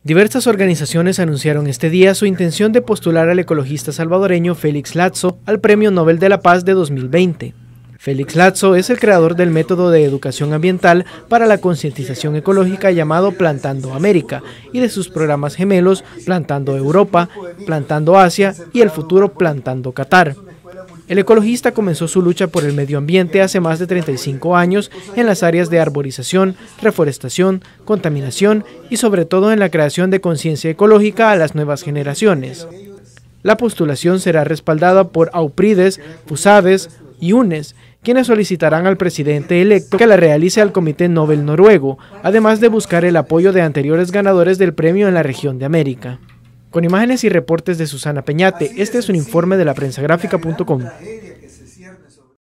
Diversas organizaciones anunciaron este día su intención de postular al ecologista salvadoreño Félix Latzo al Premio Nobel de la Paz de 2020. Félix Latzo es el creador del método de educación ambiental para la concientización ecológica llamado Plantando América y de sus programas gemelos Plantando Europa, Plantando Asia y el futuro Plantando Qatar. El ecologista comenzó su lucha por el medio ambiente hace más de 35 años en las áreas de arborización, reforestación, contaminación y sobre todo en la creación de conciencia ecológica a las nuevas generaciones. La postulación será respaldada por AUPRIDES, FUSADES y UNES, quienes solicitarán al presidente electo que la realice al Comité Nobel noruego, además de buscar el apoyo de anteriores ganadores del premio en la región de América. Con imágenes y reportes de Susana Peñate, este es un informe de laprensagráfica.com.